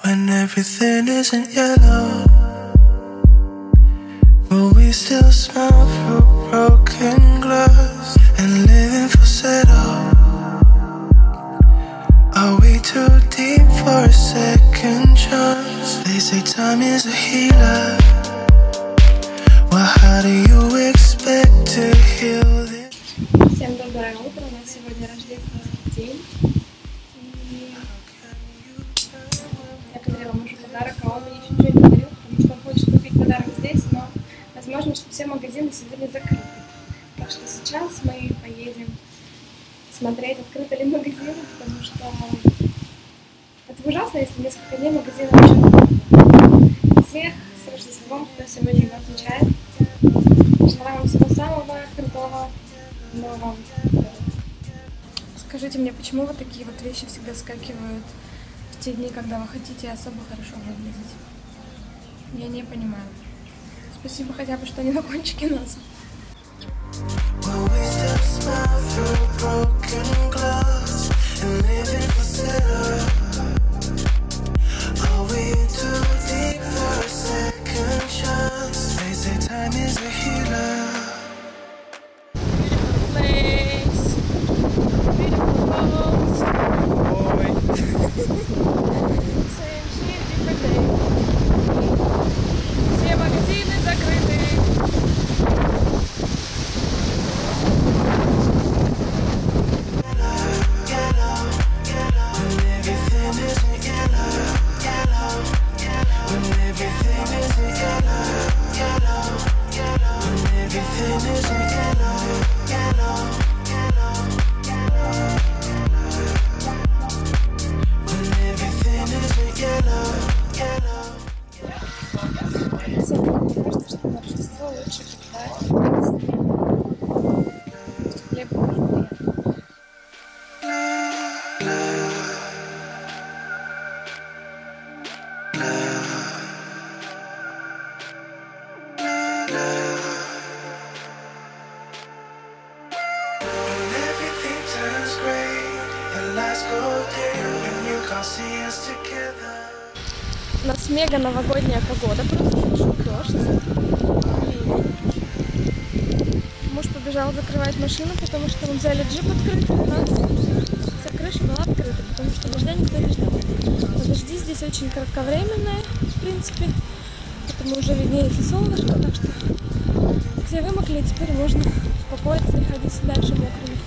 when everything isn't yellow, but we still smell through broken glass and living for settle. Are we too deep for a second chance? They say time is a healer. Well, how do you expect to heal this? Всем доброе утро, у нас сегодня рождественский день. И я подарила мужу подарок, а он мне еще ничего не подарил, потому что он хочет купить подарок здесь, но возможно, что все магазины сегодня закрыты. Так что сейчас мы поедем смотреть, открыты ли магазины, потому что это ужасно, если несколько дней магазинов уже. Всех с Рождеством, кто сегодня его отмечает. Желаю вам всего самого крутого, нового. Скажите мне, почему вот такие вот вещи всегда скакивают в те дни, когда вы хотите особо хорошо выглядеть? Я не понимаю. Спасибо хотя бы, что не на кончике носа. У нас мега новогодняя погода, просто пошел дождь. Муж побежал закрывать машину, потому что мы взяли джип открытый, у нас вся крыша была открыта, потому что дождя никто не ждал. Но дожди здесь очень кратковременные, в принципе, поэтому уже виднеется солнышко, так что все вымокли, теперь можно успокоиться и ходить дальше мокрыми.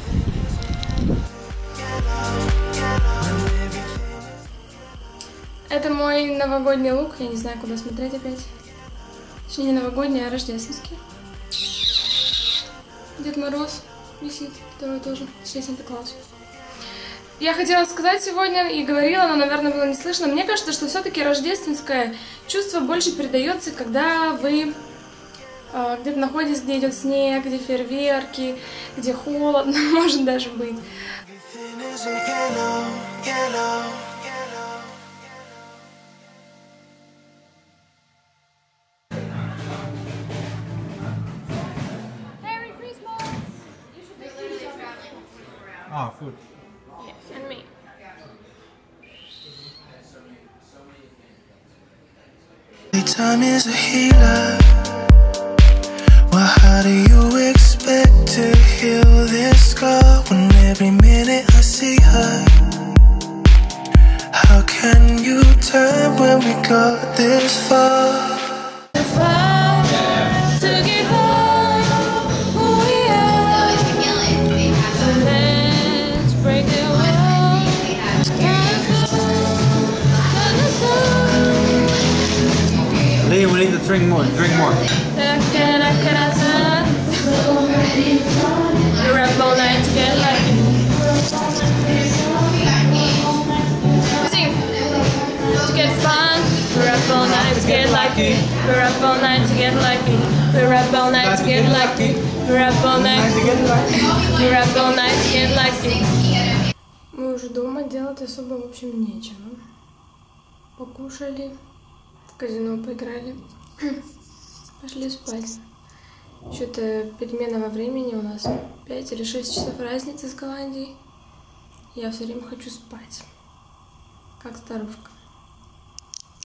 Это мой новогодний лук, я не знаю, куда смотреть опять. Точнее, не новогодний, а рождественский. Дед Мороз висит, второй тоже, точнее, Санта-Клаус. Я хотела сказать сегодня и говорила, но, наверное, было не слышно. Мне кажется, что все-таки рождественское чувство больше передается, когда вы где-то находитесь, где идет снег, где фейерверки, где холодно, может даже быть. Ah, food. Yes, and me. Time is a healer. Well, how do you expect to heal this scar when every minute I see her? How can you turn when we got this far? We need to drink more, drink more. We rap all night to get lucky. Sing. To get fun. We rap all night to get lucky. We rap all night to get lucky. We rap all night to get lucky. We rap all night to get lucky. We rap all night to get lucky. Мы уже дома, делать особо, в общем, нечего. Покушали. В казино поиграли, пошли спать. Что-то перемена во времени, у нас 5 или 6 часов разницы с Голландией. Я все время хочу спать, как старушка.